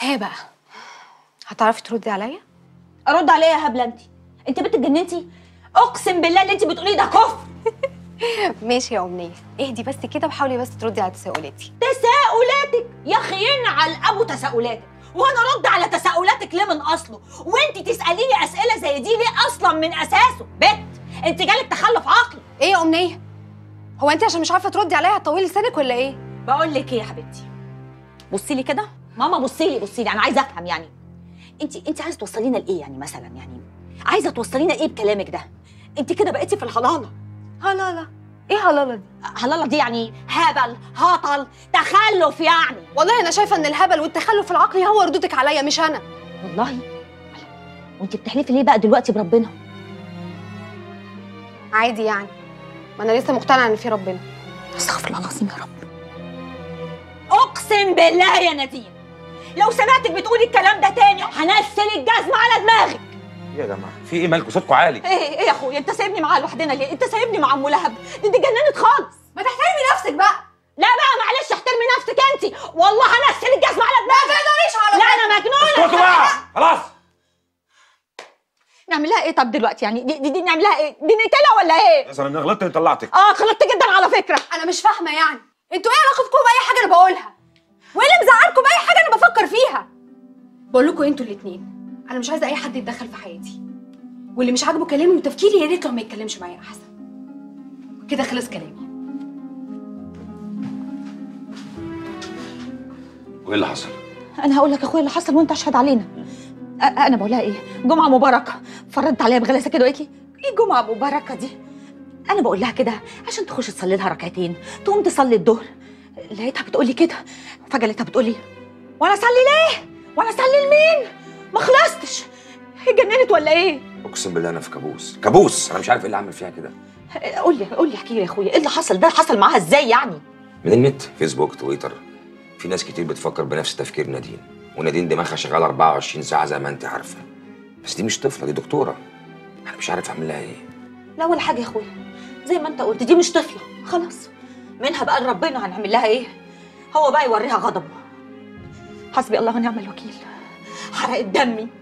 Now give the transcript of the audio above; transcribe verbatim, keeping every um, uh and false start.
هي بقى هتعرفي تردي عليا؟ ارد عليا يا هبله؟ انت انت بنت اتجننتي؟ اقسم بالله اللي انت بتقوليه ده كفر. ماشي يا امنيه، اهدي بس كده وحاولي بس تردي على تساؤلاتي. تساؤلاتك يا خينا على ابو تساؤلاتك، وانا ارد على تساؤلاتك ليه من اصله؟ وانت تساليني اسئله زي دي ليه اصلا من اساسه؟ بت انت جالك تخلف عقلي. ايه يا امنيه؟ هو انت عشان مش عارفه تردي عليا هتطولي لسانك ولا ايه؟ بقول لك ايه يا حبيبتي، بصي لي كده ماما، بصي لي بصي لي انا عايزه افهم يعني انت انت عايزه توصلينا لايه يعني؟ مثلا يعني عايزه توصلينا ايه بكلامك ده؟ انت كده بقيتي في الهلاله. هلاله؟ ايه هلاله دي؟ هلاله دي يعني هبل، هطل، تخلف يعني. والله انا شايفه ان الهبل والتخلف العقلي هو ردودك عليا مش انا. والله؟ وانت بتحلفي ليه بقى دلوقتي بربنا؟ عادي يعني، ما انا لسه مقتنعه ان في ربنا. استغفر الله العظيم يا رب. اقسم بالله يا نادين لو سمعتك بتقولي الكلام ده تاني هنزل الجزمه على دماغك. يا جماعه في ايه؟ مالكم صوتكم عالي؟ ايه ايه يا اخويا، انت سايبني معاها لوحدنا ليه؟ انت سايبني مع ام لهب دي, دي جننت خالص. ما تحترمي نفسك بقى. لا بقى معلش، احترمي نفسك انت، والله هنزل الجزمه على دماغك. ما تقدريش على لا انا مجنونه. اسكتوا بقى خلاص. نعملها ايه طب دلوقتي يعني؟ دي, دي, دي نعملها ايه؟ دي نقتلها ولا ايه؟ مثلا انا غلطت اني طلعتك. اه غلطت جدا على فكره. انا مش فاهمه يعني انتوا ايه علاقتكم باي حاجه انا بقولها؟ وايه اللي مزعلكم باي حاجه انا بفكر فيها؟ بقول لكم انتوا الاثنين انا مش عايزه اي حد يتدخل في حياتي، واللي مش عاجبه كلامي وتفكيري يا ريت لو ما يتكلمش معايا احسن. كده خلص كلامي. وايه اللي حصل؟ انا هقول لك يا اخويا اللي حصل وانت اشهد علينا. انا بقول لها ايه؟ جمعه مباركه. فردت عليا بغلاسه كده وقالت لي ايه جمعه مباركه دي؟ انا بقول لها كده عشان تخش تصلي لها ركعتين، تقوم تصلي الظهر. لقيتها بتقول لي كده، فجاه لقيتها بتقول لي وانا اصلي ليه؟ وانا اصلي لمين؟ ما خلصتش. هي اتجننت ولا ايه؟ اقسم بالله انا في كابوس كابوس، انا مش عارف ايه اللي عمل فيها كده. قول لي قول لي احكي لي يا اخويا ايه اللي حصل ده؟ حصل معاها ازاي يعني؟ من النت، فيسبوك، تويتر، في ناس كتير بتفكر بنفس تفكير نادين، ونادين دماغها شغاله أربعة وعشرين ساعه زي ما انت عارفه. بس دي مش طفله، دي دكتوره. انا مش عارف اعمل لها ايه. لا ولا حاجه يا اخويا، زي ما انت قلت دي مش طفله خلاص، منها بقى لربنا هنعمل لها ايه؟ هو بقى يوريها غضبه. حسبي الله ونعم الوكيل. حرقت دمي